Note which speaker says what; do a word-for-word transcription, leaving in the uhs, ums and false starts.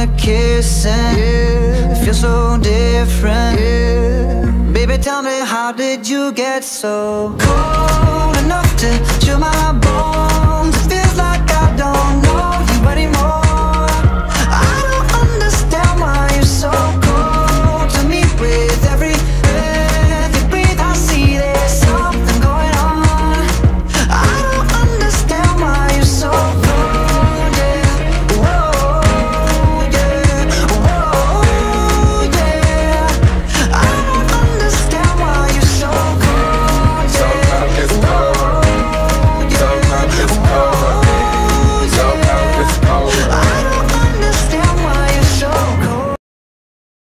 Speaker 1: we're kissing, yeah. It feels so different, yeah. Baby, tell me, how did you get so cold enough to chill my